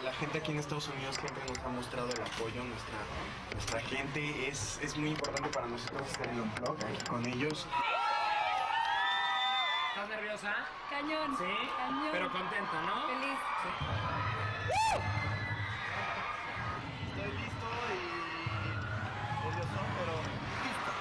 la gente aquí en Estados Unidos siempre nos ha mostrado el apoyo, nuestra gente. Es muy importante para nosotros estar en un blog aquí con ellos. ¿Estás nerviosa? Cañón. Sí, Cañón. pero contenta, ¿no? Feliz. Estoy listo y nervioso, pero listo.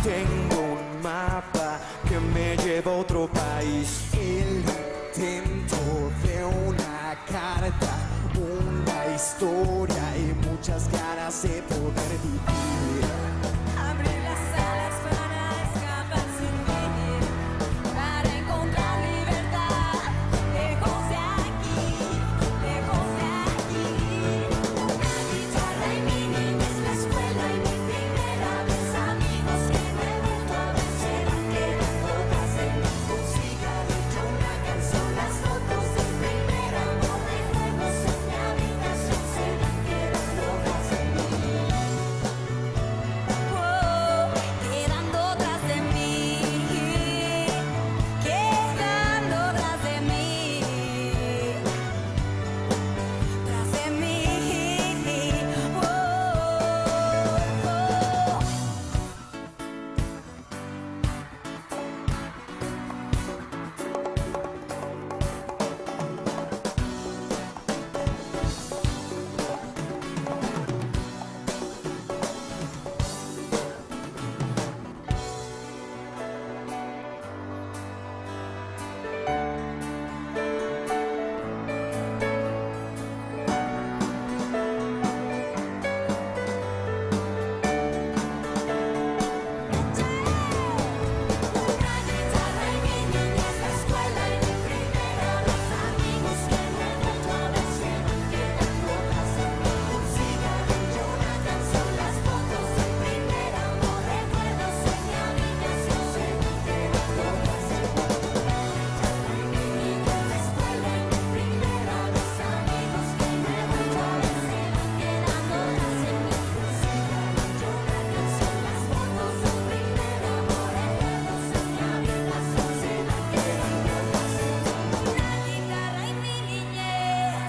Tengo un mapa que me lleva a otro país. El intento de una carta, una historia y muchas ganas de poder vivir. Abrir las alas para escapar sin vivir, para encontrar libertad, lejos de aquí, lejos de aquí. Una guitarra y mi niñez, la escuela y mi primera vez, amigos que no he vuelto a ver, se van quedando atrás de mí. Un cigarrillo, una canción, las fotos del primer amor, recuerdos en mi habitación, se van quedando atrás de mí. Quedando tras de mí, quedando tras de mí, tras de mí. Una guitarra y mi niñez, la escuela y mi primera vez, amigos que no he vuelto a ver, se van quedando atrás de mí. Un cigarrillo, una canción, las fotos del primer amor, recuerdos en mi habitación, se van quedando atrás de mí. Guitarra y mi niñez, la escuela y mi primera vez, amigos que no he vuelto a ver, se van quedando atrás de mí. Un cigarrillo, una canción, las fotos del primer amor, recuerdos en mi habitación, se van quedando atrás de mí. Una guitarra y mi niñez.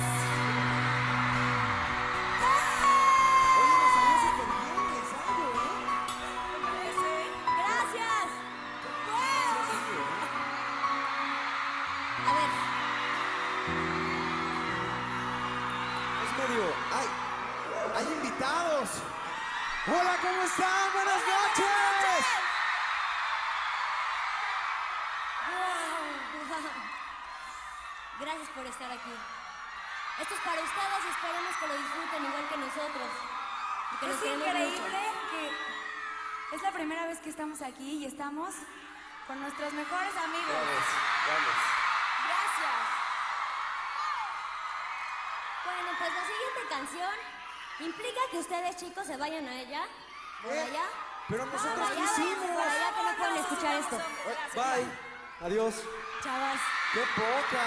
Oye, nos salió súper bien el ensayo, Gracias. A ver, Es medio... ¡Ay! ¡Hay invitados! ¡Hola, ¿cómo están? ¡Buenas noches! gracias por estar aquí. Esto es para ustedes y esperemos que lo disfruten igual que nosotros. Porque nos Es queremos increíble mucho. que es la primera vez que estamos aquí y estamos con nuestros mejores amigos. Gracias. Bueno, pues la siguiente canción implica que ustedes, chicos, se vayan a ella. ¿Por allá? Pero nosotros Por qué allá, hicimos. por allá que no pueden escuchar esto. Bye. Adiós. Chavas. ¡Qué poca!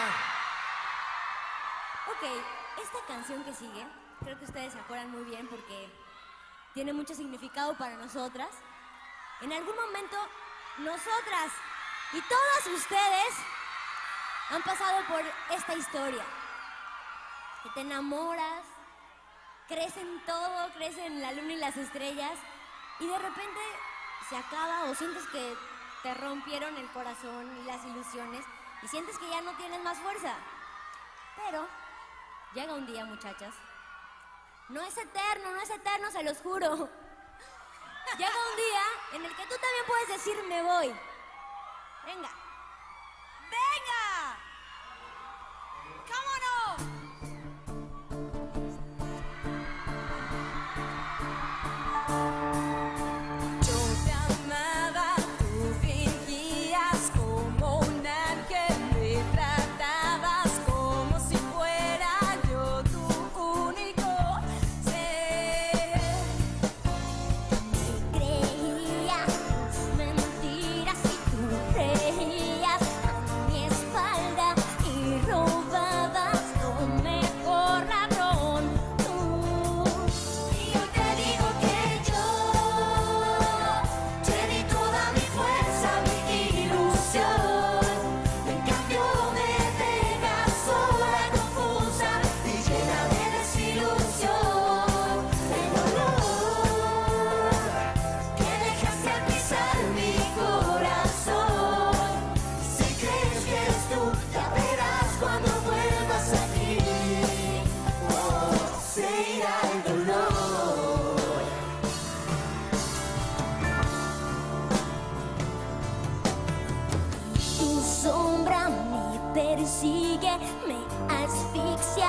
Ok, esta canción que sigue, creo que ustedes se acuerdan muy bien porque tiene mucho significado para nosotras. En algún momento, nosotras y todas ustedes han pasado por esta historia. Que te enamoras, crees en todo, crees en la luna y las estrellas, y de repente se acaba o sientes que te rompieron el corazón y las ilusiones, y sientes que ya no tienes más fuerza. Pero llega un día, muchachas. No es eterno, se los juro. Llega un día en el que tú también puedes decir, me voy. Venga. ¡Venga! ¿Cómo no? Yo te amaba, tú fingías como un ángel, me tratabas como si fuera yo tu único ser. Me creías mentiras y tú creías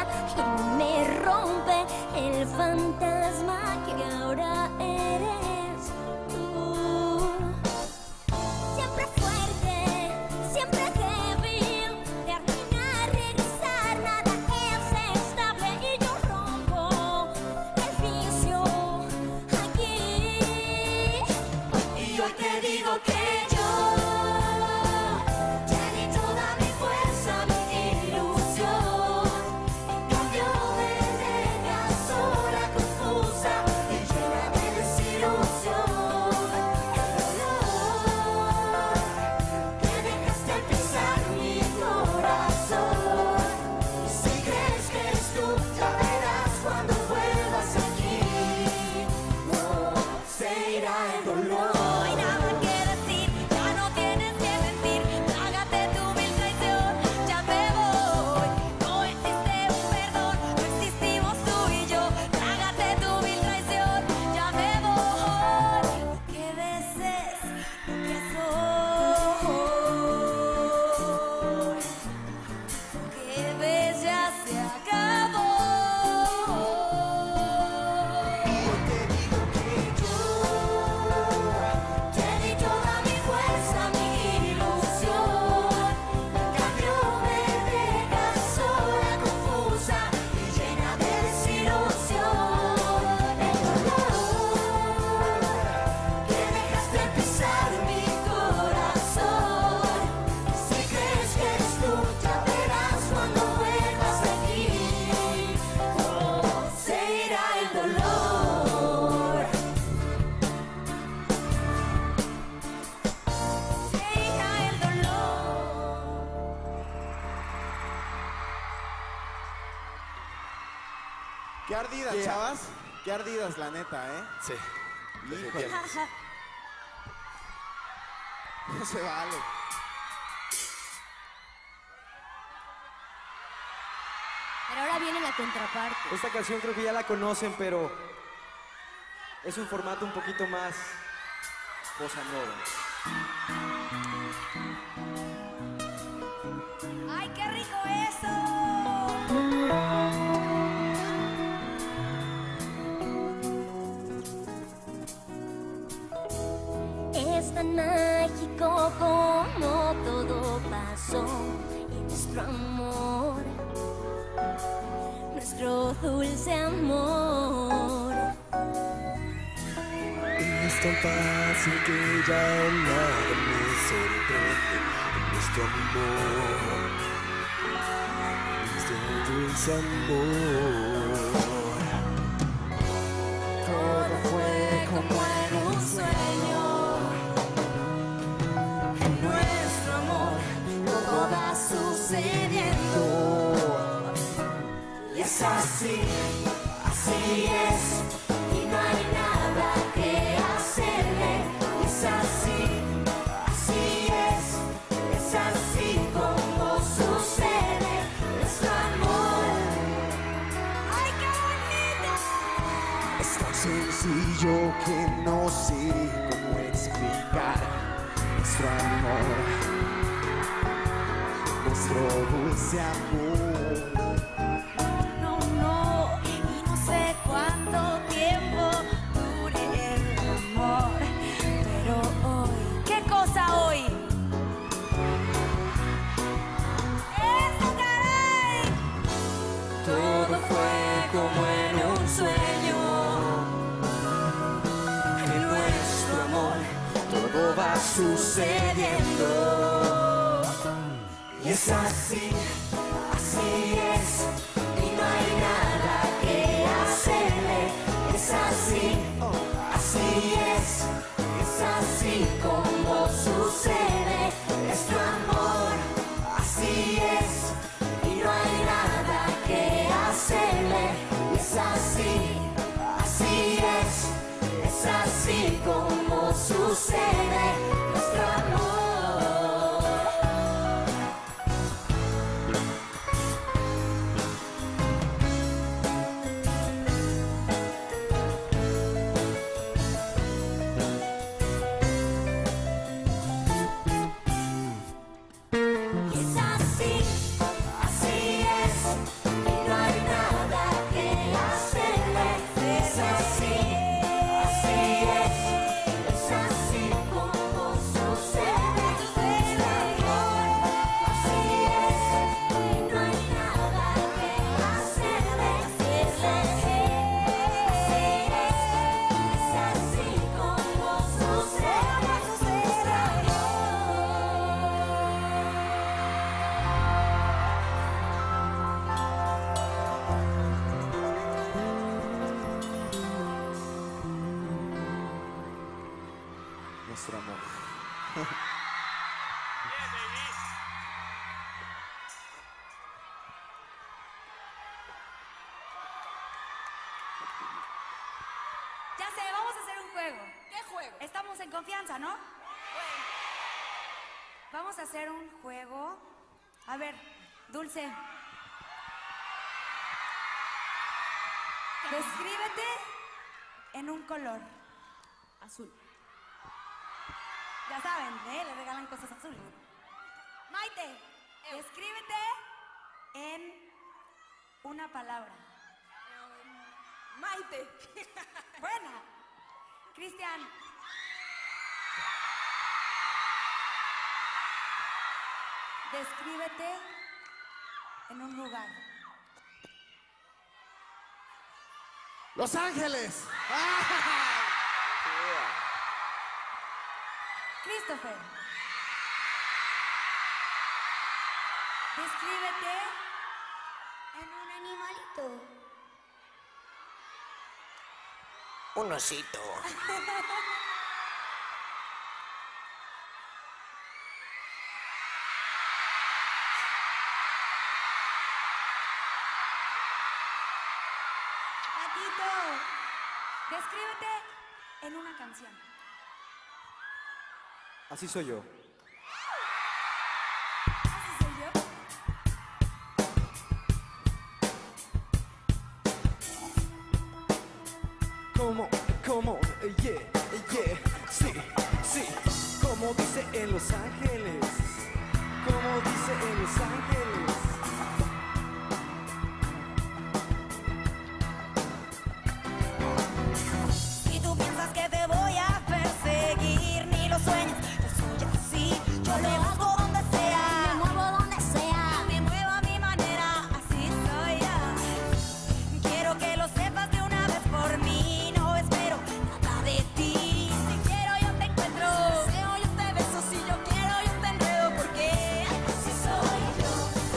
y me rompe el fantasma que ahora eres tú. Siempre fuerte, siempre débil, terminar, regresar, nada es estable y yo rompo el vicio aquí. Y hoy te digo que yo ya di toda mi fuerza, mi ilusión. En cambio me dejas sola, confusa y llena de desilusión. El dolor que dejaste al pisar mi corazón. Y si crees que eres tú, ya verás cuando vuelvas aquí. No se irá el dolor. No hay nada que decir, ya no tienes que mentir. Trágate tu vil traición, ya me voy. No existe un perdón, no existimos tú y yo. Trágate tu vil traición, ya me voy. No que beses lo que soy. Lo que ves ya se acabó. Hoy te digo que yo te di toda mi fuerza, mi ilusión. En cambio me dejas sola, confusa y llena de desilusión. El dolor que dejaste al pisar mi corazón. Si crees que eres tú, ya verás cuando vuelvas aquí. Oh, se irá el dolor. Se irá el dolor. Qué ardidas, chavas. Qué ardidas, la neta, ¿eh? Sí. Híjole. No se vale. Pero ahora viene la contraparte. Esta canción creo que ya la conocen, pero es un formato un poquito más bossa nova. ¡Ay, qué rico eso! Es tan mágico como todo pasó en nuestro amor, nuestro dulce amor. Es tan fácil que ya nada me sorprende. Nuestro amor, nuestro dulce amor. Todo fue como en un sueño. En nuestro amor todo va sucediendo. Y es así, así es. Y no hay nada que hacerle. Es así, así es así como sucede nuestro amor. ¡Ay, qué bonito! Es tan sencillo que no sé cómo explicar nuestro amor, nuestro dulce amor. No, no, y no sé cuánto tiempo dure el amor. Pero hoy, ¿qué cosa hoy? ¡Eso, caray! Todo fue como en un sueño. En nuestro amor todo va sucediendo. Y es así, así es. Y no hay nada que hacerle. Es así, así es así como sucede nuestro amor. Así es. Y no hay nada que hacerle. Es así, así es así como sucede nuestro amor. nuestro amor. Ya sé, vamos a hacer un juego. ¿Qué juego? Estamos en confianza, ¿no? Bueno. Vamos a hacer un juego. A ver, Dulce. Descríbete en un color. Azul. Ya saben, le regalan cosas azules. Maite, descríbete en una palabra. Maite. Buena. Cristian. Descríbete en un lugar. ¡Los Ángeles! Christopher. Descríbete En un animalito. Un osito. Gatito. Descríbete en una canción. Así soy yo. Así soy yo. Como, yeah, sí, como dice en Los Ángeles, como dice en Los Ángeles. Si tú piensas que te voy a perseguir, ni lo sueños, yo soy así, yo lo hago donde sea. Me muevo donde sea. Me muevo a mi manera, así soy yo. Quiero que lo sepas de una vez por mí, no espero nada de ti. Si quiero yo te encuentro, si deseo yo te beso, si yo quiero yo te enredo, porque así soy yo.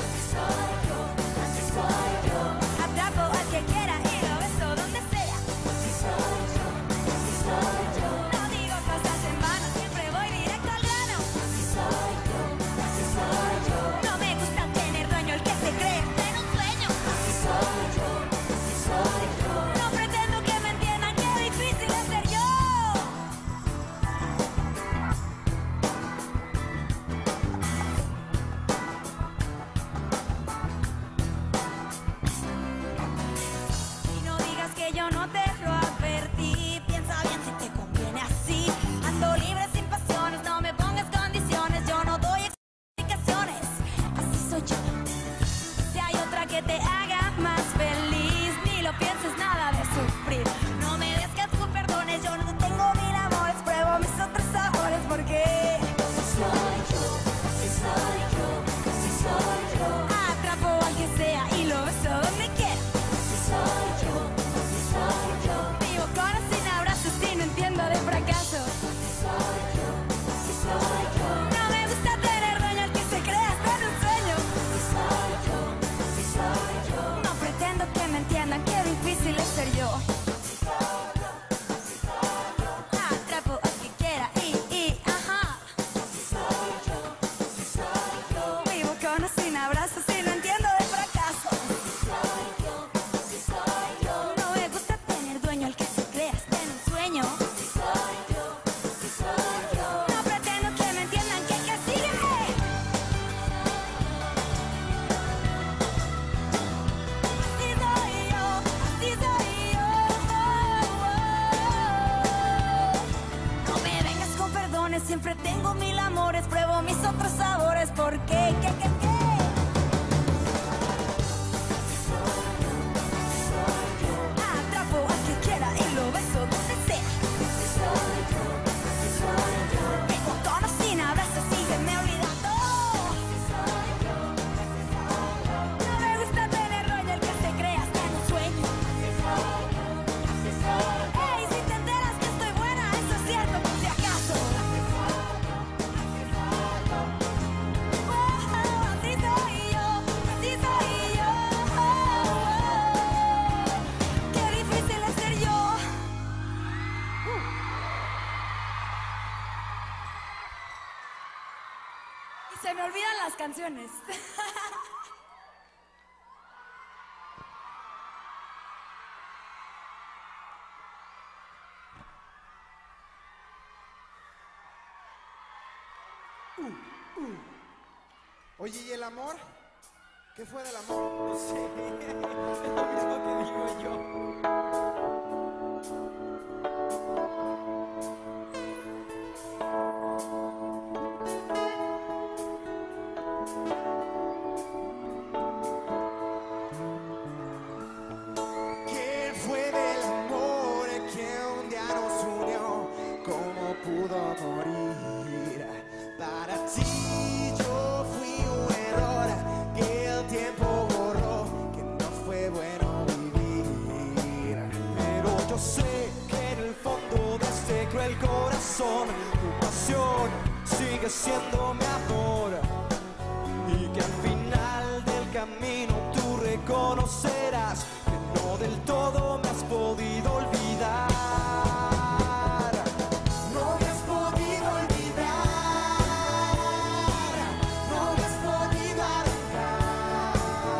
bendiciones. Oye, ¿y el amor? ¿Qué fue del amor? No sé, es lo mismo que digo yo. ¿Qué fue del amor que un día nos unió? ¿Cómo pudo morir? Para ti yo fui un error que el tiempo borró, que no fue bueno vivir. Pero yo sé que en el fondo de este cruel corazón tu pasión sigue siendo mi amor, y que al final del camino tú reconocerás que no del todo me has podido olvidar. No me has podido olvidar, no me has podido arrancar.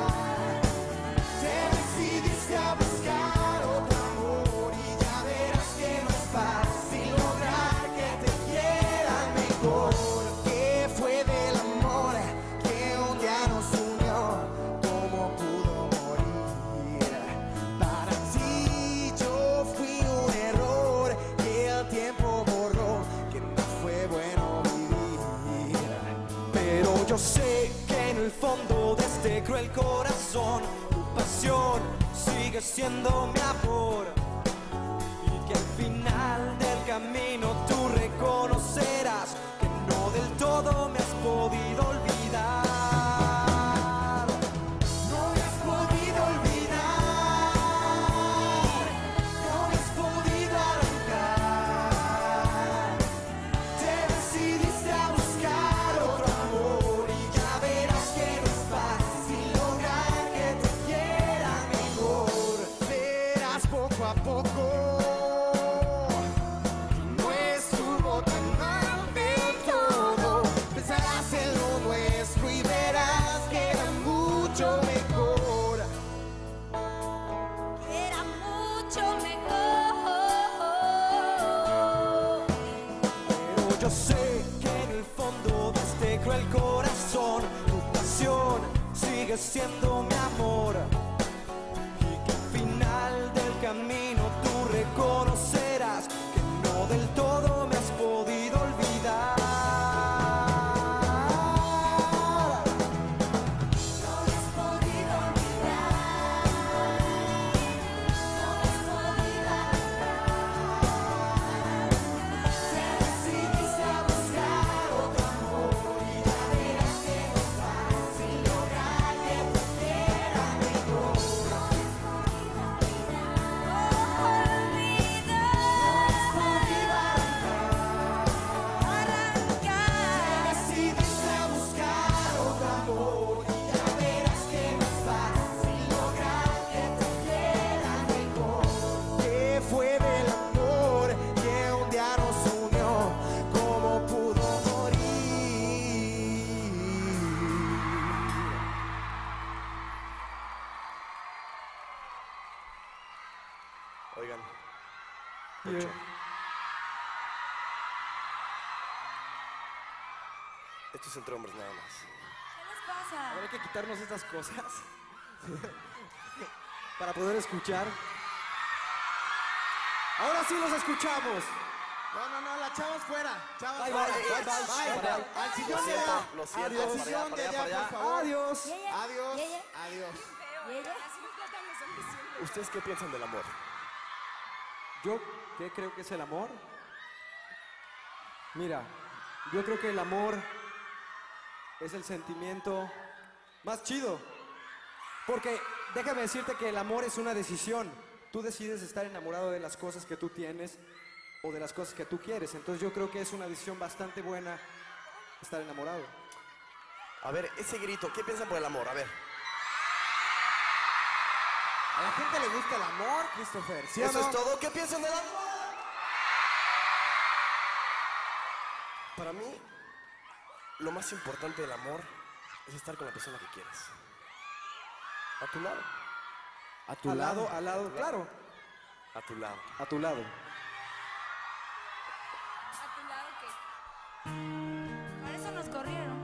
Te decidiste a buscar otro amor y ya verás que no es fácil lograr que te quieran mejor. ¿Qué fue del amor que un día nos unió? ¿Cómo pudo morir? Para ti yo fui un error que el tiempo borró, que no fue bueno vivir. Pero yo sé que en el fondo de este cruel corazón tu pasión sigue siendo mi amor, y que al final del camino tú reconocerás que no del todo me has podido olvidar. No me has podido olvidar, no me has podido arrancar. Te decidiste a buscar otro amor y ya verás que no es fácil lograr que te quieran mejor. Verás poco a poco que no estuvo tan mal del todo. Pensarás en lo nuestro y verás que era mucho mejor. Era mucho mejor. Pero yo sé que en el fondo de este cruel corazón tu pasión sigue siendo mi amor, y que al final del camino tú reconocerás que no del todo me has podido olvidar. No me has podido olvidar, no me has podido arrancar. Te decidiste a buscar otro amor y ya verás que no es fácil lograr que te quieran mejor. No me has podido arrancar, decidiste a buscar otro amor y ya verás que no es fácil lograr que te quieran mejor. ¿Qué fue del amor que un día nos unió? ¿Cómo pudo morir? Oigan, Bien. esto es entre hombres nada más. ¿Qué les pasa? Ahora hay que quitarnos estas cosas para poder escuchar. Ahora sí los escuchamos. No, la chavos fuera. Chavos Bye, fuera. bye, bye, bye, bye. Al Lo sillón de siento, allá. lo siento, Al para allá, sillón de para allá, allá, para allá. por favor. Adiós. Adiós. Yeye. Adiós. Yeye. ¿Ustedes qué piensan del amor? ¿Yo qué creo que es el amor? Mira, yo creo que el amor es el sentimiento más chido. Porque déjame decirte que el amor es una decisión. Tú decides estar enamorado de las cosas que tú tienes o de las cosas que tú quieres. Entonces yo creo que es una decisión bastante buena estar enamorado. A ver, ese grito, ¿qué piensan por el amor? A ver. A la gente le gusta el amor, Christopher. ¿Sí o ¿Eso no? es todo? ¿Qué piensan del amor? Para mí, lo más importante del amor es estar con la persona que quieres. A tu lado. A tu lado, al lado, claro. A tu lado. A tu lado. ¿A tu lado qué? Para eso nos corrieron.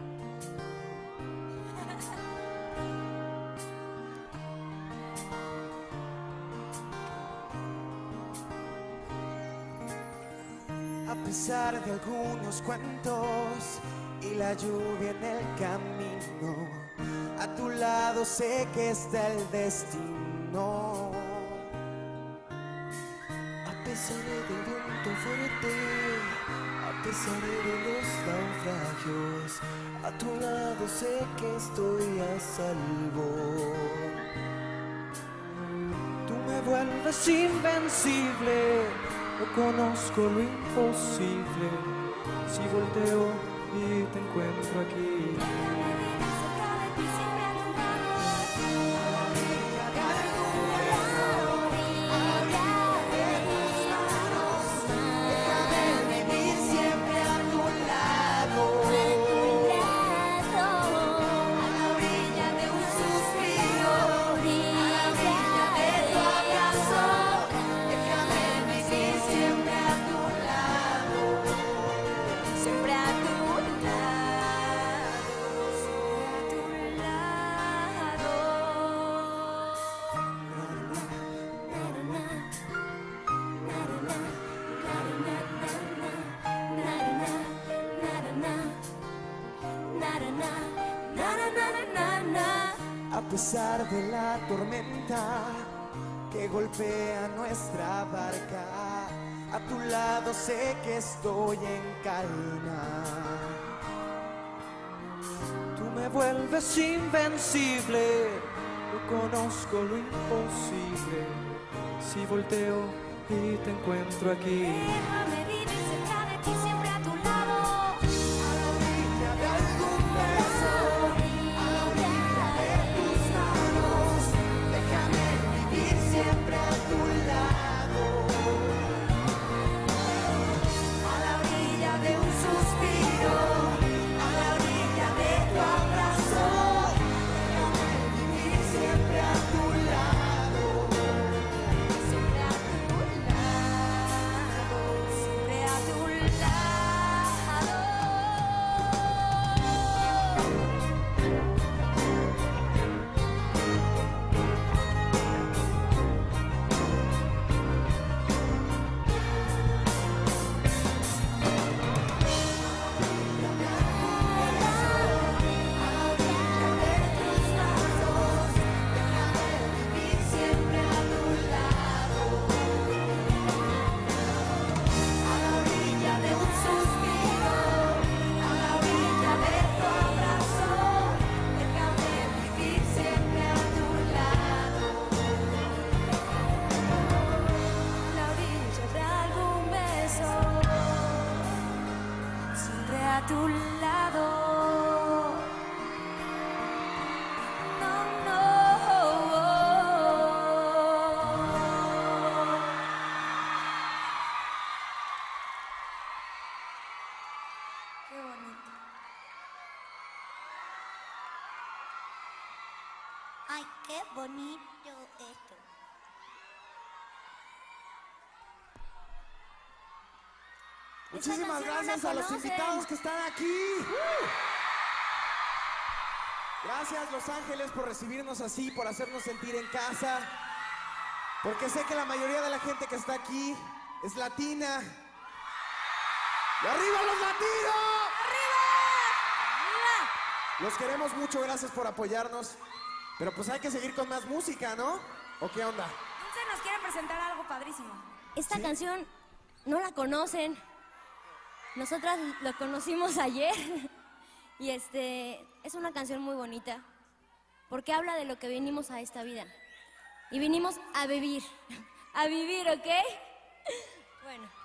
A pesar de algunos cuentos y la lluvia en el camino, a tu lado sé que está el destino. A pesar del viento fuerte, a pesar de los naufragios, a tu lado sé que estoy a salvo. Tú me vuelves invencible, no conozco lo imposible. Si volteo y te encuentro aquí. A pesar de la tormenta que golpea nuestra barca, a tu lado sé que estoy en calma. Tú me vuelves invencible, yo conozco lo imposible. Si volteo y te encuentro aquí. Déjame vivir cerca de ti, siempre a tu lado. A la orilla de algún beso, a la orilla de tus manos, déjame vivir siempre a tu lado. A la orilla de un suspiro, A la orilla de tu abrazo, déjame vivir siempre a tu lado. siempre a tu lado, siempre a tu lado. Vivir siempre a tu lado. A la orilla de un suspiro, a la orilla de tu abrazo, déjame vivir siempre a tu lado. La orilla de algún beso, siempre a tu lado. No, no. Qué bonito. Ay, qué bonito esto. Muchísimas canción no gracias la a los conocen. invitados que están aquí. Gracias, Los Ángeles, por recibirnos así, por hacernos sentir en casa. Porque sé que la mayoría de la gente que está aquí es latina. ¡Y arriba los latinos! Los queremos mucho, gracias por apoyarnos. Pero pues hay que seguir con más música, ¿no? ¿O qué onda? Dulce nos quiere presentar algo padrísimo. Esta canción no la conocen. Nosotras lo conocimos ayer. Y es una canción muy bonita. Porque habla de lo que vinimos a esta vida. Y vinimos a vivir. A vivir, ¿ok? Bueno.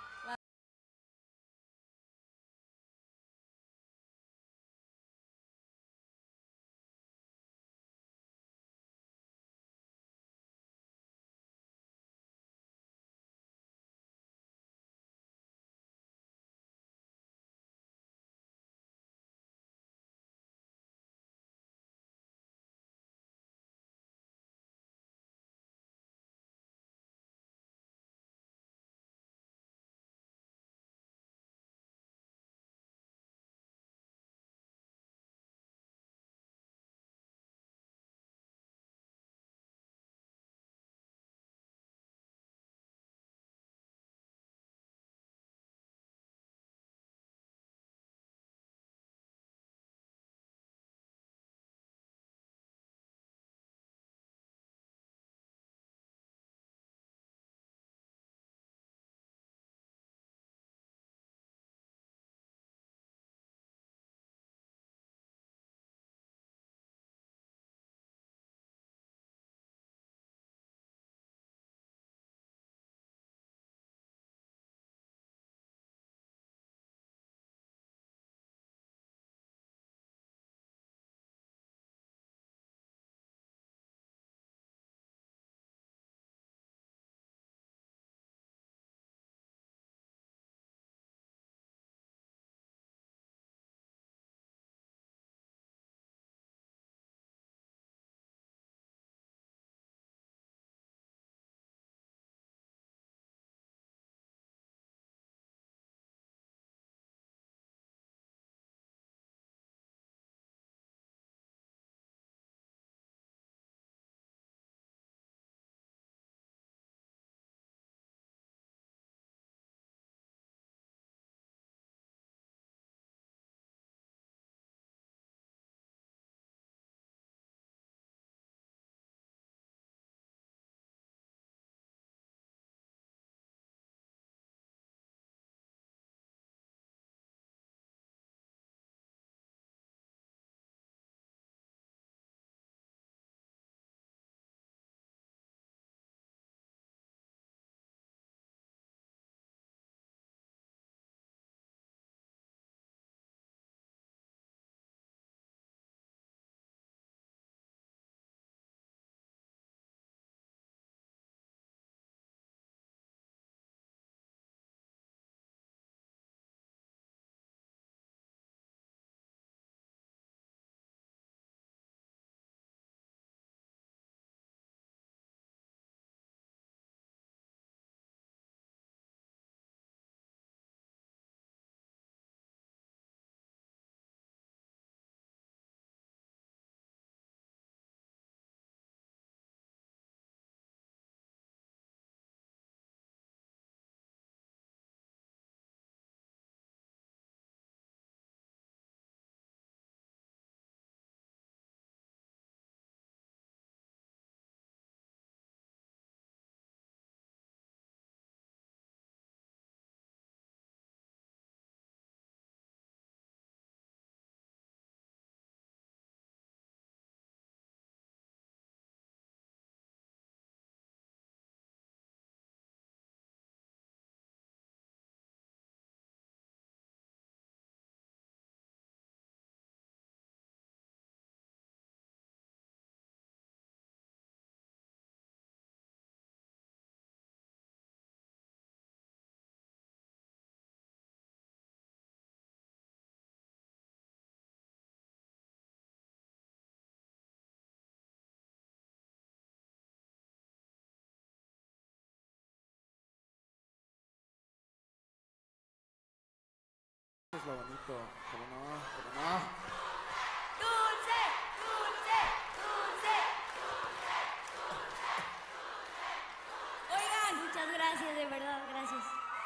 es lo bonito. ¿Cómo no? ¿Cómo no? Dulce, dulce, dulce. Oigan, Muchas gracias, de verdad, gracias.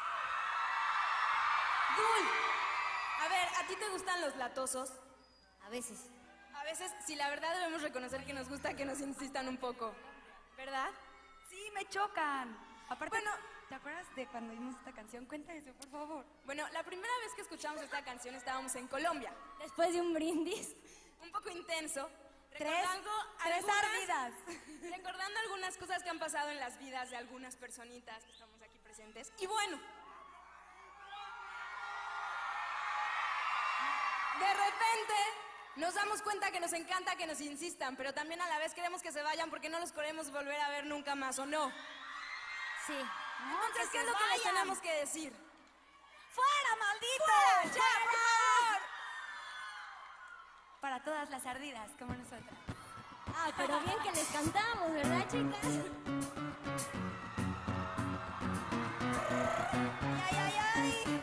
Dul, a ver, ¿a ti te gustan los latosos? A veces. A veces, sí, la verdad debemos reconocer que nos gusta que nos insistan un poco, ¿verdad? Sí, me chocan. Aparte, Bueno, ¿te acuerdas de cuando vimos esta canción? Cuenta eso, por favor. bueno, la primera vez que escuchamos esta canción estábamos en Colombia, Después de un brindis. un poco intenso, Tres recordando ardidas. recordando algunas cosas que han pasado en las vidas de algunas personitas que estamos aquí presentes. Y bueno, de repente nos damos cuenta que nos encanta que nos insistan, pero también a la vez queremos que se vayan porque no los queremos volver a ver nunca más, ¿o no? Sí. Entonces, ¿qué es lo que les tenemos que decir? ¡Fuera, maldito! ¡Fuera, ya, por favor! Para todas las ardidas, como nosotras. Ah, pero bien que les cantamos, ¿verdad, chicas? ¡Ay, ay, ay!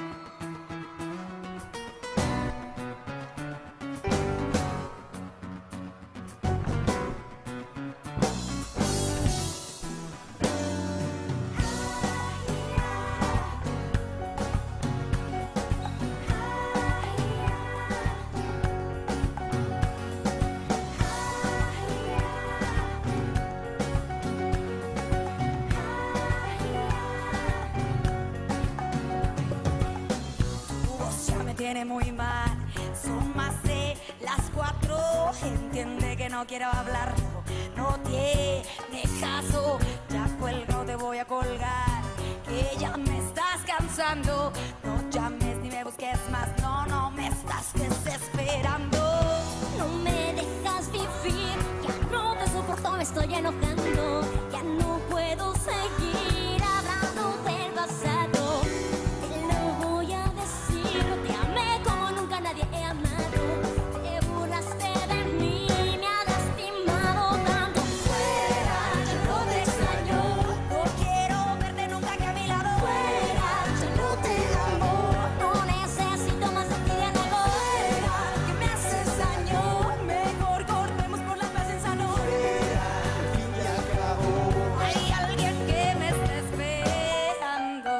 Tiene muy mal, son más de las 4. Entiende que no quiero hablar, no tiene caso. Ya cuelgo, te voy a colgar, que ya me estás cansando. No llames ni me busques más, no, no me estás desesperando. No me dejas vivir, ya no te soporto, me estoy enojando. Ya no puedo seguir hablando del pasado. Te lo voy a decir, te amé como nunca nadie he amado. Te burlaste de mí, me ha lastimado tanto. Fuera, ya no te extraño. No quiero verte nunca aquí a mi lado. Fuera, ya no te amo. No necesito más de ti de nuevo. Fuera, Que me haces daño, mejor cortemos por la paz en sano. Al fin y al cabo. Hay alguien que me está esperando.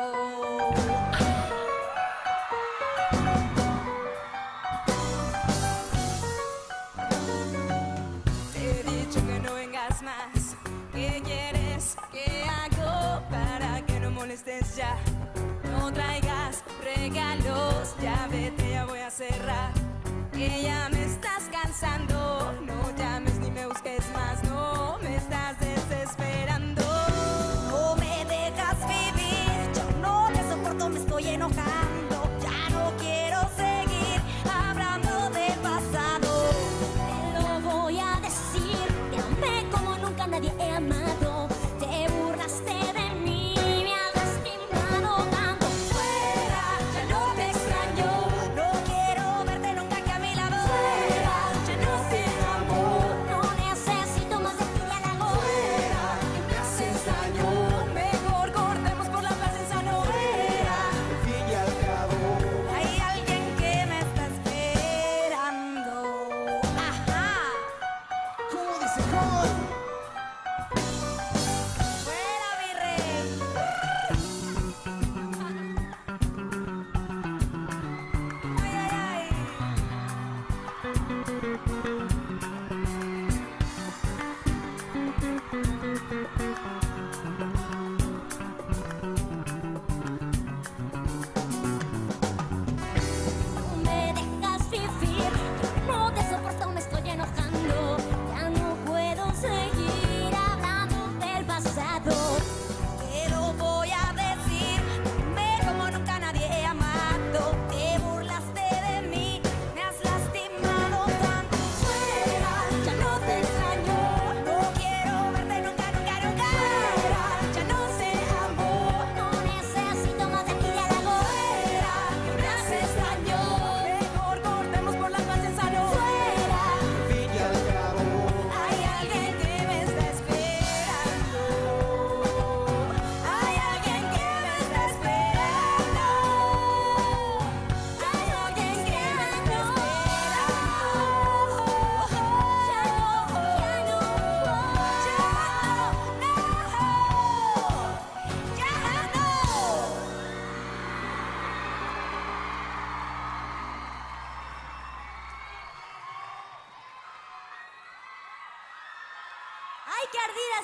Te he dicho que no vengas más. ¿Qué quieres que hago para que no molestes ya? No traigas regalos, ya vete, ya voy a cerrar. Que ya me estás cansando. No llames ni me busques más, no me estás desesperando. No me dejas vivir, yo no te soporto, me estoy enojando. Ya no quiero seguir hablando del pasado. te lo voy a decir, te amé como nunca nadie he amado. Te burlaste de mí, me ha lastimado tanto. Fuera, ya no te extraño. No quiero verte nunca aquí a mi lado. Fuera, ya no te amo. No necesito más de ti de halago. Fuera, que me haces daño. Mejor cortemos por la paz en sano. Al fin y al cabo. Hay alguien que me está esperando. Ajá. ¿Cómo dice? ¿Cómo?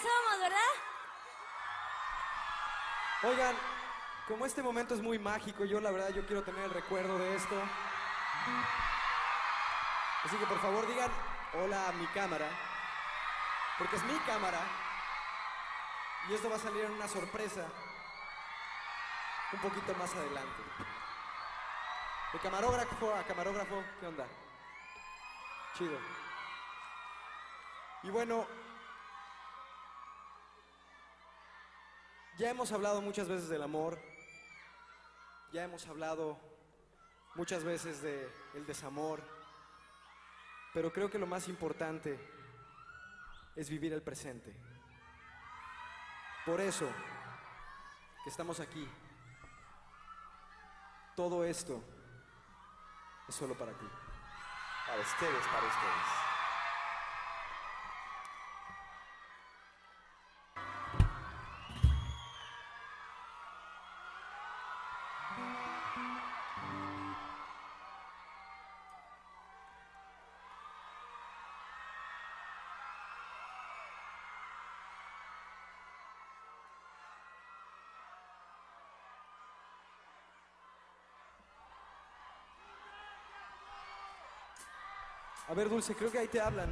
somos, ¿verdad? Oigan, como este momento es muy mágico, yo la verdad yo quiero tener el recuerdo de esto. Así que por favor digan hola a mi cámara, porque es mi cámara y esto va a salir en una sorpresa un poquito más adelante. De camarógrafo a camarógrafo, ¿qué onda? Chido. Y bueno, ya hemos hablado muchas veces del amor, ya hemos hablado muchas veces del desamor, pero creo que lo más importante es vivir el presente. Por eso que estamos aquí, todo esto es solo para ti. Para ustedes, para ustedes. A ver, Dulce, creo que ahí te hablan.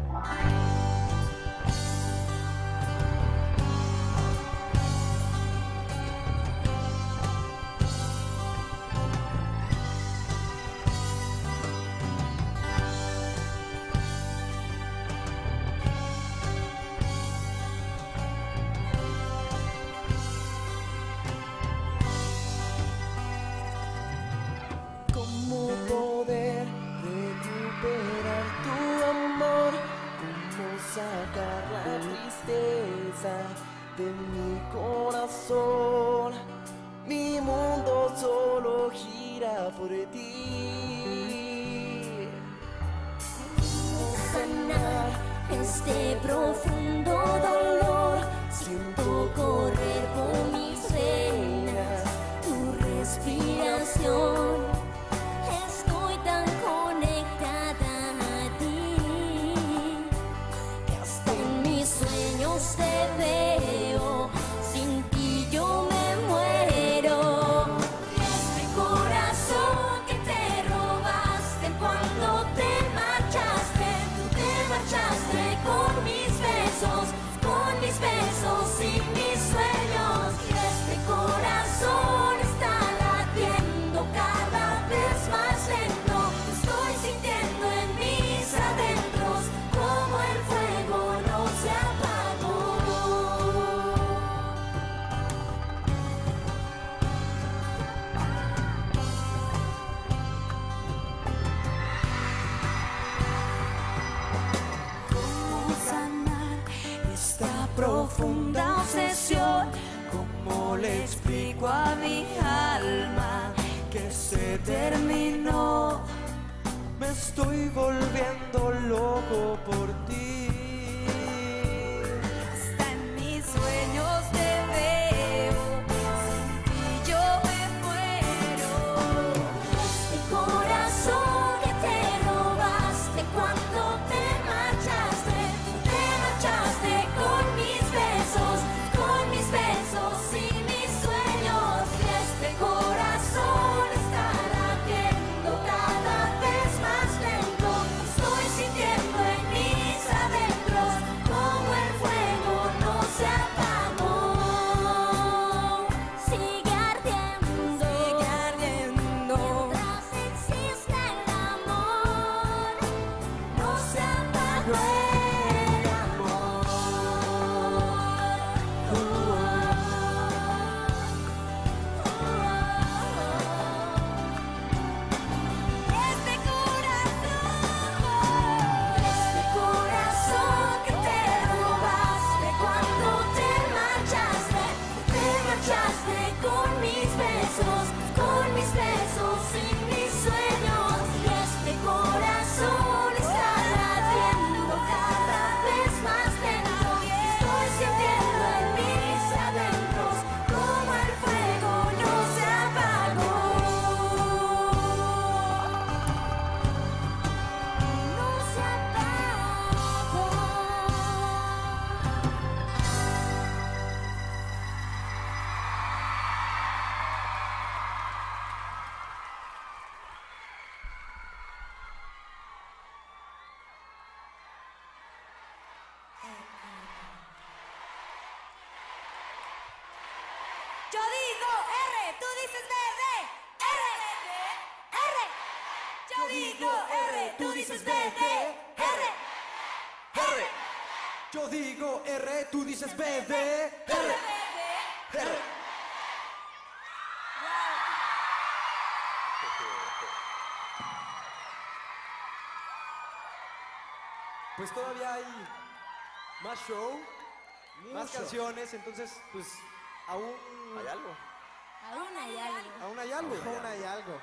¿Cómo poder recuperar tu amor? ¿Cómo sacar la tristeza de mi corazón? Mi mundo solo gira por ti. ¿Cómo sanar este profundo dolor? Siento correr por mis venas tu respiración. Estoy tan conectada a ti que hasta en mis sueños te veo. Sin ti yo me muero. Este corazón que te robaste cuando te marchaste, tú te marchaste con mis besos y mis sueños. Y este corazón está latiendo cada vez más lento. Estoy sintiendo en mis adentros como el fuego no se apagó. ¿Cómo sanar esta profunda obsesión? ¿Cómo le explico a mi alma que se terminó? Me estoy volviendo loco por ti. Hasta en mis sueños te veo, sin ti yo me muero. Este corazón que te robaste cuando te marchaste, tú te marchaste con mis besos y mis sueños. Y este corazón está latiendo cada vez más lento. Estoy sintiendo en mis adentros Yo digo R, tú dices BD. R, R. Yo digo R, tú dices BD. R, R. Yo digo R, tú dices BD. R. R. Pues todavía hay más show, más Mucho. canciones, entonces pues aún ¿Hay algo? Aún hay algo. aún hay algo. Aún hay algo.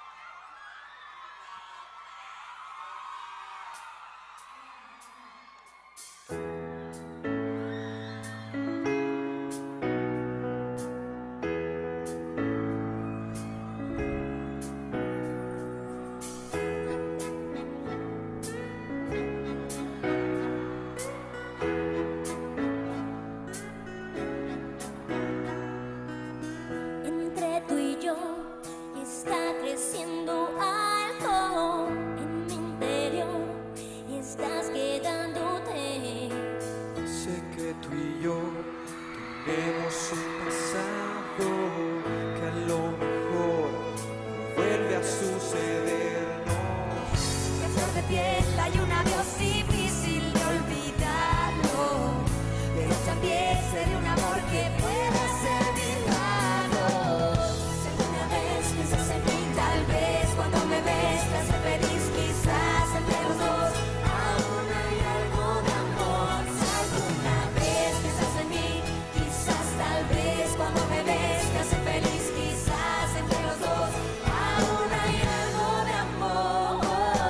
Entre tú y yo está creciendo algo en mi interior y estás quedándote. Sé que tú y yo tenemos un pasado que a lo mejor vuelve a sucedernos. Que flor de piel hay un adiós difícil de olvidarlo. Pero también sé de un amor que pueda ser milagro. Si alguna vez piensas en mí, tal vez cuando me ves te hace feliz, quizás entre los dos aún hay algo de amor. Si alguna vez piensas en mí, quizás tal vez cuando me ves te hace feliz, quizás entre los dos aún hay algo de amor.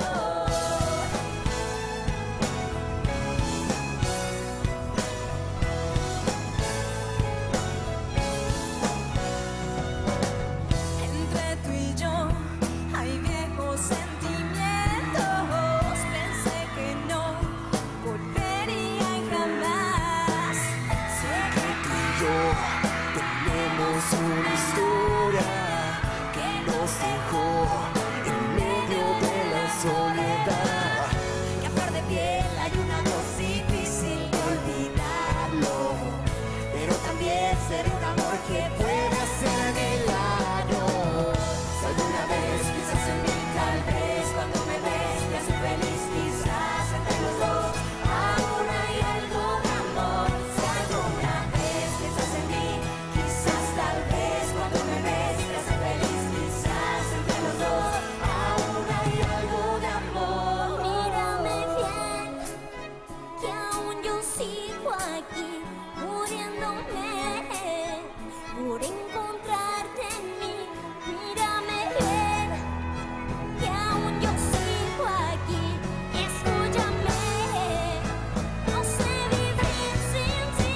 Entre tú y yo hay viejos sentimientos. Pensé que no volverían jamás. Sé que tú y yo Tenemos una historia que nos dejó en medio de la soledad. que a flor de piel hay un adiós difícil de olvidarlo. Pero también ser un amor que pueda ser milagro. Si alguna vez piensas en mí, tal vez cuando me ves te hace feliz, quizás entre los dos aún hay algo de amor. Si alguna vez piensas en mí, quizás tal vez cuando me ves te hace feliz, quizás entre los dos aún hay algo de amor. Mírame bien, que aún yo sigo aquí, muriéndome por encontrarte en mí. Mírame bien, que aún yo sigo aquí, escúchame, no sé vivir sin ti.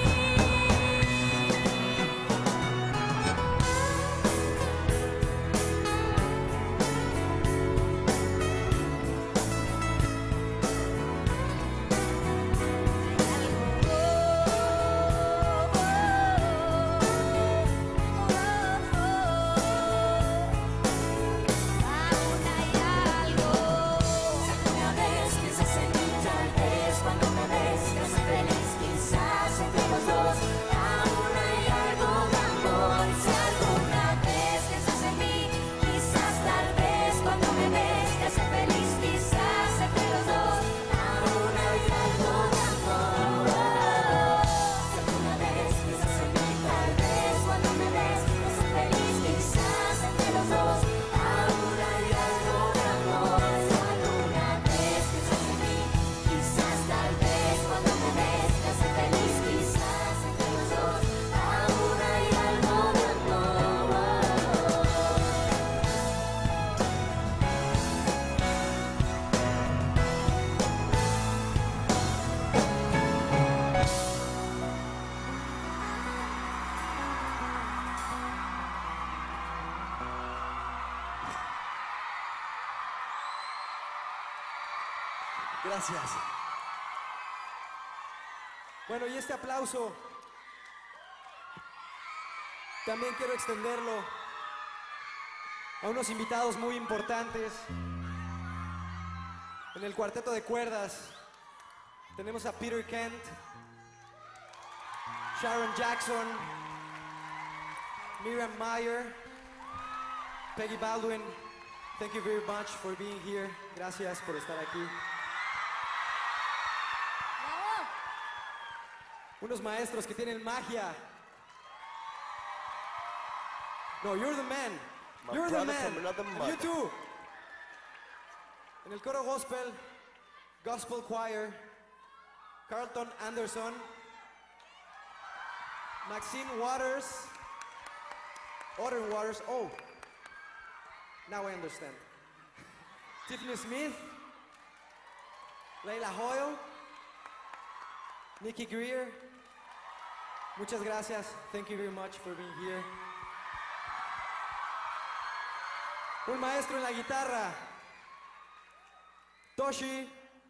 Aún hay algo. Si alguna vez piensas en mí, tal vez cuando me ves te hace feliz, quizás entre los dos aún hay algo de amor. Si alguna vez piensas en mí, quizás tal vez cuando me ves te hace feliz, quizás entre los dos aún hay algo de amor. Si alguna vez piensas en mí, tal vez cuando me ves te hace feliz, quizás entre los dos aún hay algo de amor. Si alguna vez piensas en mí, quizás tal vez cuando me ves te hace feliz, quizás entre los dos aún hay algo de amor. Gracias. Bueno, y este aplauso también quiero extenderlo a unos invitados muy importantes. En el cuarteto de cuerdas tenemos a Peter Kent, Sharon Jackson, Miriam Mayer, Peggy Baldwin, thank you very much for being here. Gracias por estar aquí. ¡Bravo! Unos maestros que tienen magia. No, you're the man. My You're the brother man. from another And mother. you too. En el coro gospel, Gospel Choir, Carlton Anderson, Maxine Waters, Otter Waters. Oh, now I understand. Tiffany Smith, Leila Hoyle, Nikki Greer. Muchas gracias. Thank you very much for being here. Un maestro en la guitarra, Toshi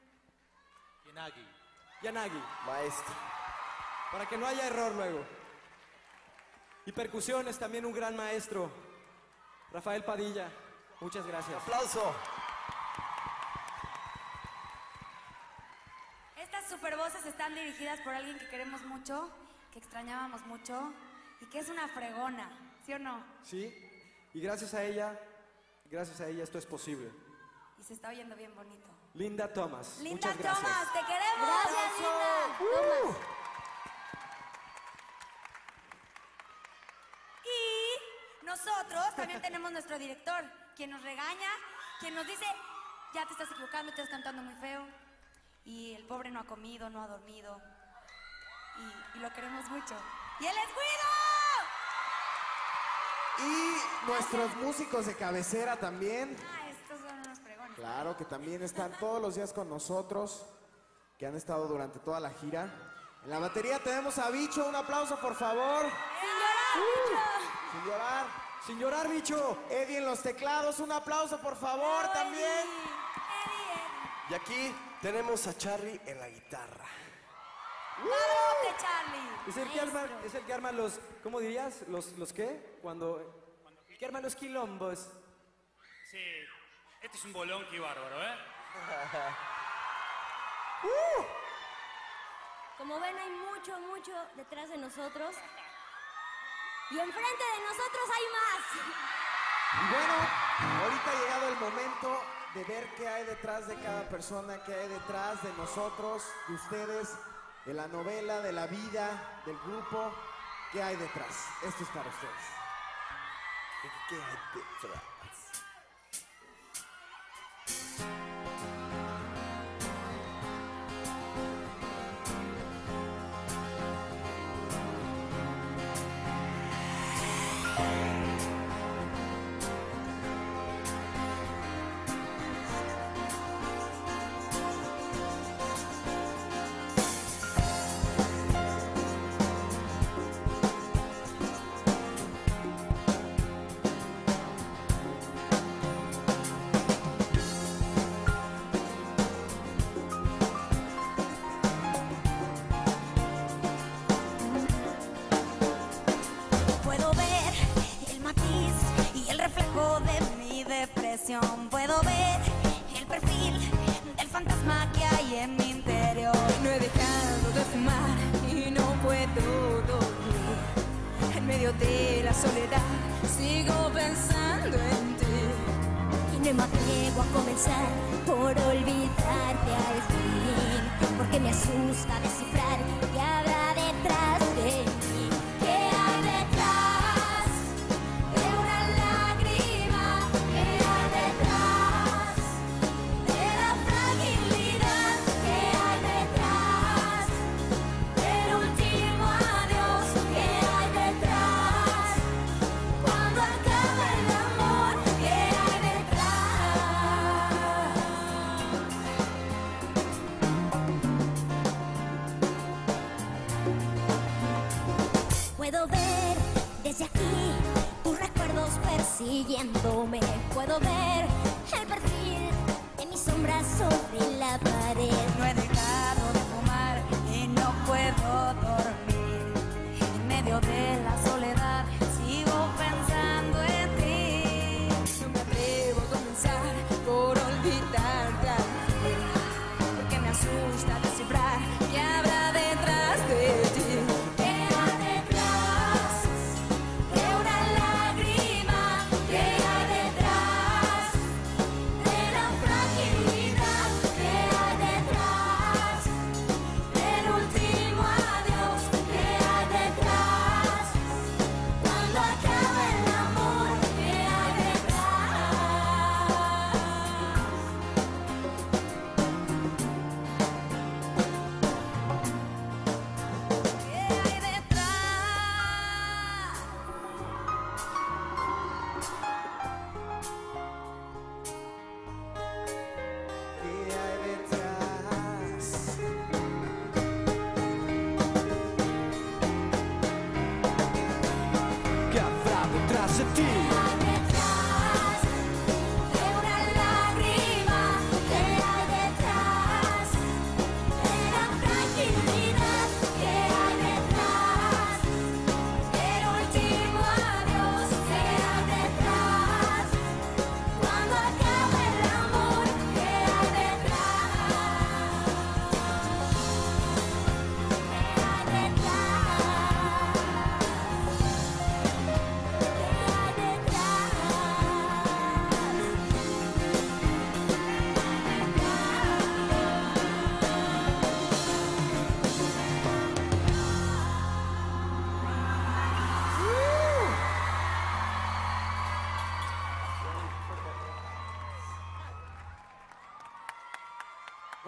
Yanagi, Maestro. para que no haya error luego. Y percusiones, también un gran maestro, Rafael Padilla. Muchas gracias. Aplauso. Estas super voces están dirigidas por alguien que queremos mucho, que extrañábamos mucho y que es una fregona, ¿sí o no? Sí, y gracias a ella esto es posible. Y se está oyendo bien bonito. Linda Thomas. Linda Muchas gracias. Thomas, te queremos. Gracias, Linda. Thomas. Y nosotros también tenemos nuestro director, quien nos regaña, quien nos dice, ya te estás equivocando, te estás cantando muy feo. Y el pobre no ha comido, no ha dormido. Y lo queremos mucho. ¡Y él es Guido! Y nuestros músicos de cabecera también. Ah, estos son unos fregones. Claro, que también están todos los días con nosotros, que han estado durante toda la gira. En la batería tenemos a Bicho, un aplauso por favor. Sin llorar. Sin llorar, bicho. Eddie en los teclados, un aplauso por favor también. Y aquí tenemos a Charlie en la guitarra. ¡Padrote, Charlie! Es el que arma los, ¿cómo dirías? ¿Los qué? El que arma los quilombos. Sí, este es un bolón que bárbaro, ¿eh? Como ven, hay mucho detrás de nosotros. Y enfrente de nosotros hay más. Y bueno, ahorita ha llegado el momento de ver qué hay detrás de cada persona, qué hay detrás de nosotros, de ustedes, de la novela, de la vida, del grupo, qué hay detrás. Esto es para ustedes. ¿Qué hay detrás? Puedo ver el matiz y el reflejo de mi depresión. Puedo ver el perfil del fantasma que hay en mi interior. No he dejado de fumar y no puedo dormir. En medio de la soledad sigo pensando en ti. Y no me atrevo a comenzar por olvidarte al fin. Porque me asusta descifrar qué habrá detrás de mí. ¿Qué hay detrás de una lágrima? ¿Qué hay detrás de la fragilidad? ¿Qué hay detrás del último adiós? ¿Qué hay detrás cuando acaba el amor? ¿Qué hay detrás? Puedo ver desde aquí tus recuerdos persiguiéndome. Puedo ver el perfil de mis sombras sobre la pared. No he dejado de fumar y no puedo dormir. En medio de la soledad sigo pensando en ti. No me atrevo a comenzar por olvidarte al fin. Porque me asusta descifrar qué habrá detrás de ti. ¿Qué hay detrás de una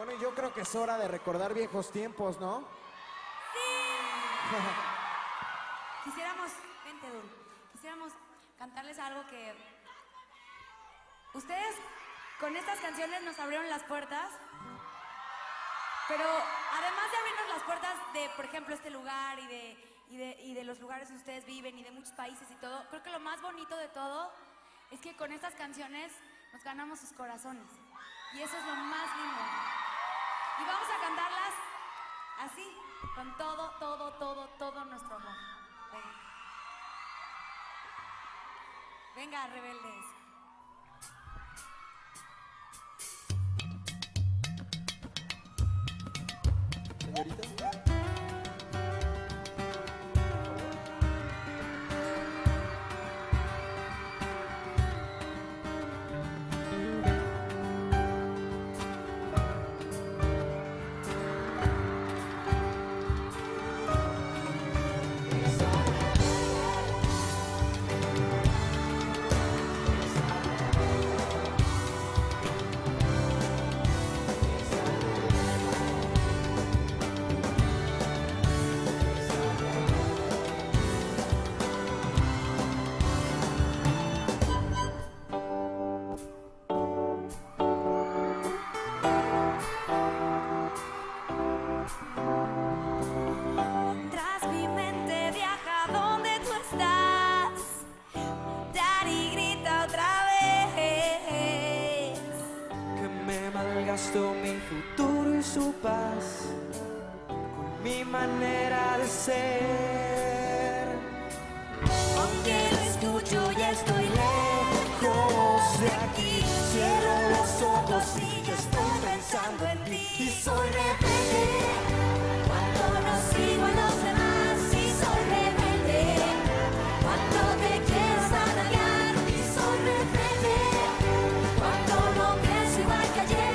Bueno, yo creo que es hora de recordar viejos tiempos, ¿no? Quisiéramos, vente, Dul, quisiéramos cantarles algo que... Ustedes con estas canciones nos abrieron las puertas, pero además de abrirnos las puertas de, por ejemplo, este lugar y de los lugares donde ustedes viven y de muchos países y todo, creo que lo más bonito de todo es que con estas canciones nos ganamos sus corazones. Y eso es lo más lindo. Y vamos a cantarlas así, con todo nuestro amor. Venga, rebeldes. Señorita. Mi futuro y su paz con mi manera de ser. Aunque lo escucho, ya estoy lejos de aquí. Cierro los ojos y ya estoy pensando en ti. Y soy rebelde cuando no sigo a los demás. Y soy rebelde cuando te quieres atacar. Y soy rebelde cuando no pienso igual que ayer.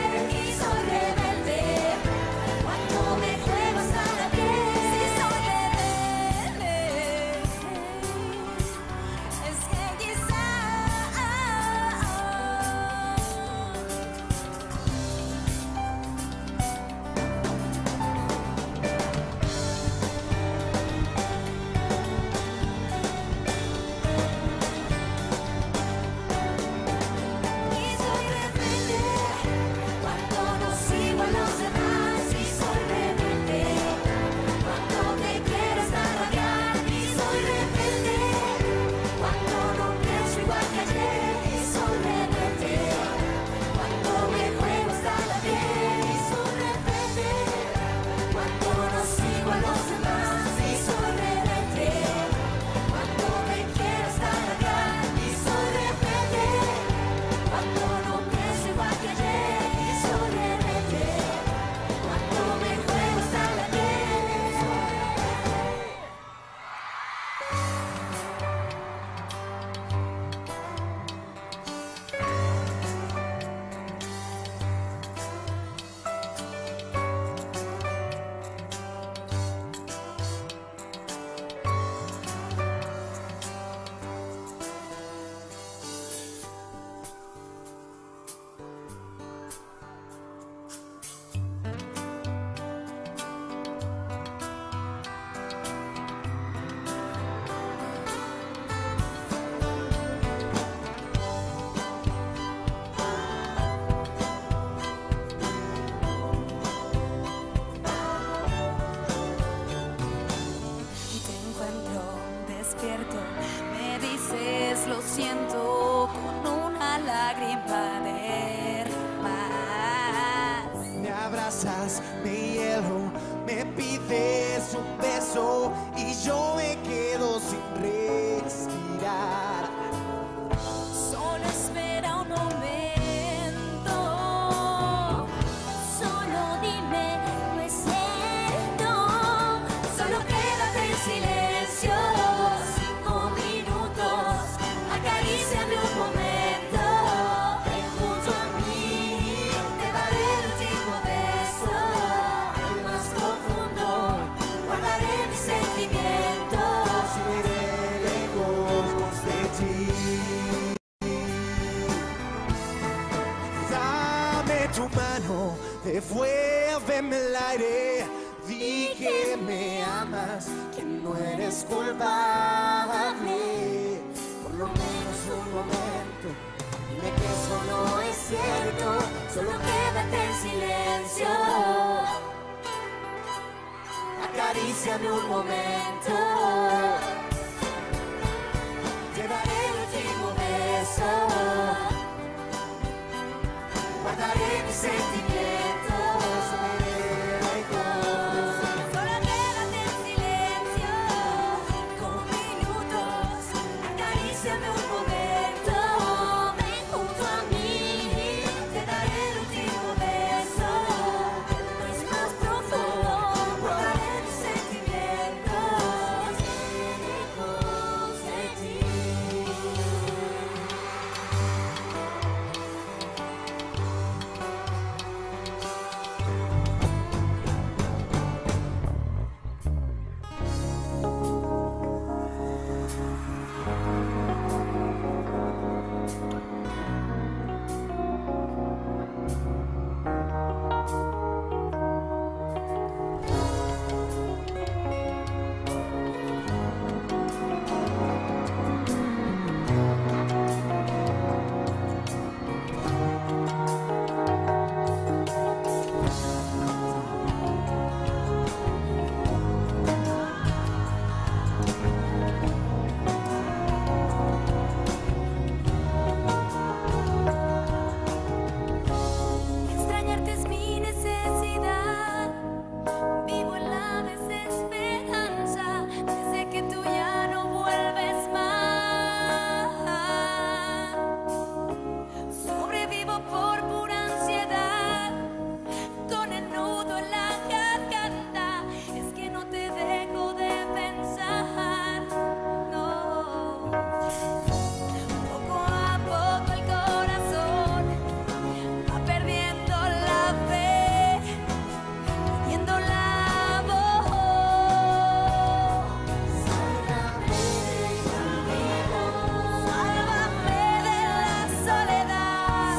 queme el aire. Di que me amas, que no eres culpable. Por lo menos un momento, dime que eso no es cierto. Solo quédate en silencio. Acaríciame un momento. Te daré el último beso. Guardaré mis sentimientos lejos. Solo quédate en silencio, como minutos. Acaríciame un momento, ven junto a mí. Te daré el último beso, no es más profundo. Guardaré mis sentimientos lejos de ti. Extrañarte es mi necesidad. Vivo en la desesperanza desde que tú ya no vuelves más. Sobrevivo por pura ansiedad, con el nudo en la garganta. Es que no te dejo de pensar, no. Poco a poco el corazón va perdiendo la fe, perdiendo la voz. Sálvame de la soledad.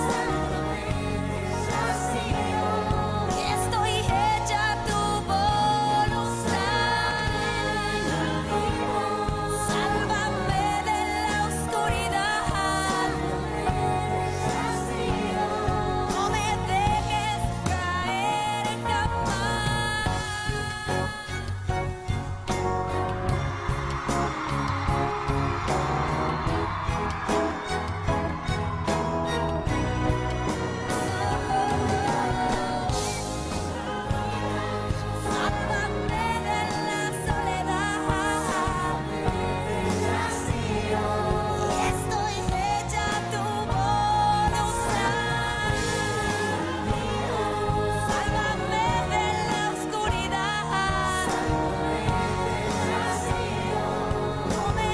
Estoy hecha a tu voluntad. Sálvame de la oscuridad. No me dejes caer jamás. Sálvame de la soledad. Estoy hecha a tu voluntad. Sálvame de la oscuridad. No me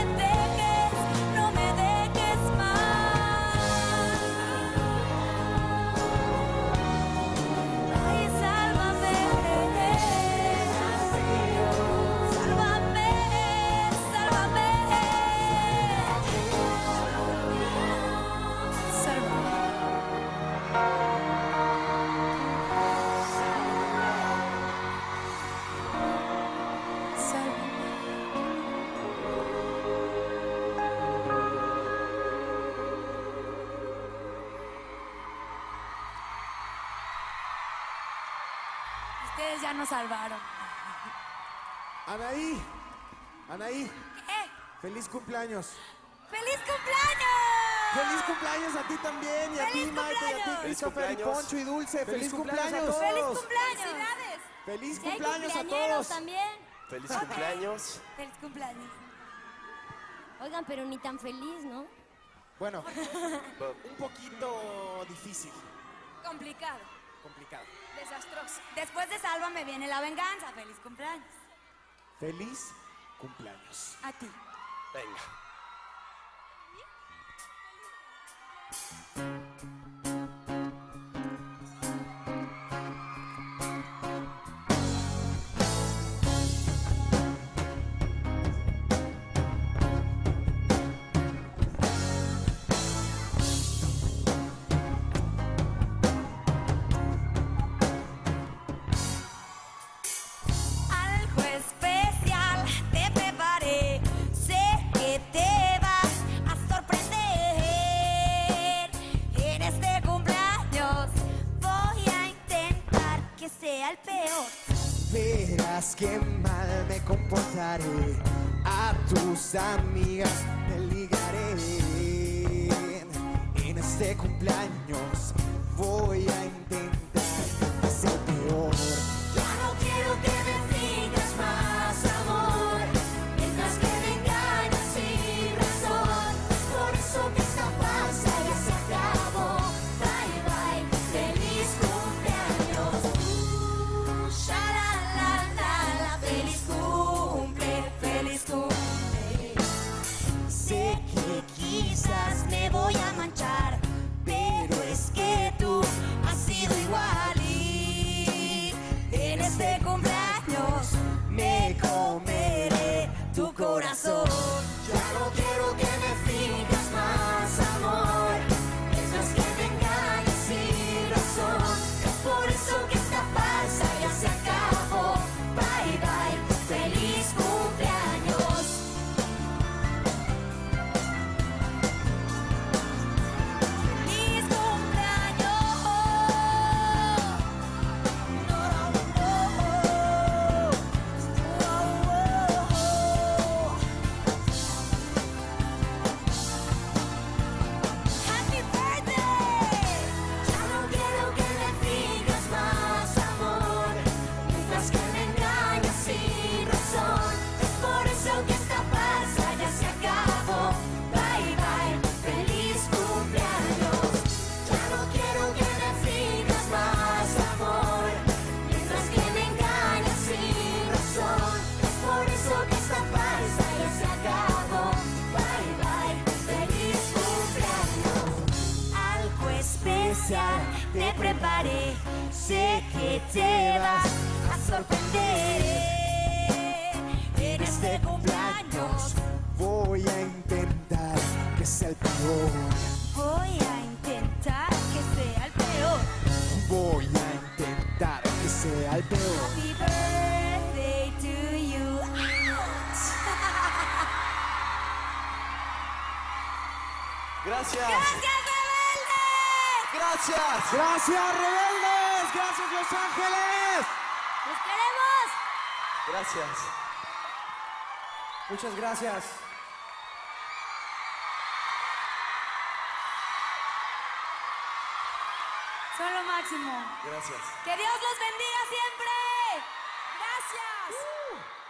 dejes más. Ay, sálvame. Sálvame, sálvame. Ustedes ya nos salvaron. Anaí, Anaí, ¿Qué? feliz cumpleaños. ¡Feliz cumpleaños! Feliz cumpleaños a ti también, y a ti, ¡Feliz Maite, y a ti, cumpleaños! Christopher, y cumpleaños. Poncho, y Dulce. Feliz cumpleaños a ¡Feliz todos. cumpleaños! ¡Felicidades! Feliz Si hay cumpleaños a cumpleañeros todos. también. Feliz cumpleaños. ¡Feliz cumpleaños! Oigan, pero ni tan feliz, ¿no? Bueno, un poquito difícil, Complicado, complicado. desastroso. Después de Sálvame viene la venganza. ¡Feliz cumpleaños! Feliz cumpleaños. A ti. Venga. que mal me comportaré. A tus amigas me ligaré. En este cumpleaños voy a intentar que sea el peor. Ya no quiero que me fingas más amor, mientras que me engañas sin razón. Por eso que esta farsa ya se acabó. Bye bye, feliz cumpleaños. Sha-la-la-la-la, feliz cumple, feliz cumple. Sé que quizás me voy a manchar, pero es que tú has sido igual y en este cumpleaños me comeré tu corazón. Ya no quiero que me fingas más amor, mientras que me engañes sin razón. Es por eso que esta farsa ya se acabó. Bye bye, feliz cumpleaños. Feliz cumpleaños. No, no, no. Happy birthday. Ya no quiero que me fingas más amor, mientras que me engañas sin razón. Es por eso que esta farsa ya se acabó. Bye bye, feliz cumpleaños. Ya no quiero que me fingas más amor, mientras que me engañas sin razón. Es por eso que esta farsa ya se acabó. Bye bye, feliz cumpleaños. Algo especial te preparé, sé que te vas a sorprender. En este cumpleaños Voy a intentar que sea el peor. voy a intentar que sea el peor. Voy a intentar que sea el peor. Happy birthday to you. Gracias. ¡Gracias, rebeldes! Gracias. Gracias, rebeldes. Gracias, Los Ángeles. ¡Los queremos! Gracias. Muchas gracias. Son lo máximo. Gracias. Que Dios los bendiga siempre. Gracias.